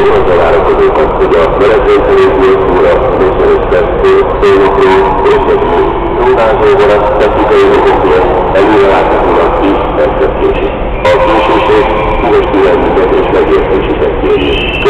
arra várakozókat, hogy a menetrendszerűző óra összeösztettő szónokról összetű ruházóval technikai okokért előre láthatóan 10 percet késik. A késését szíves türelmüket és megértésüket kérjük.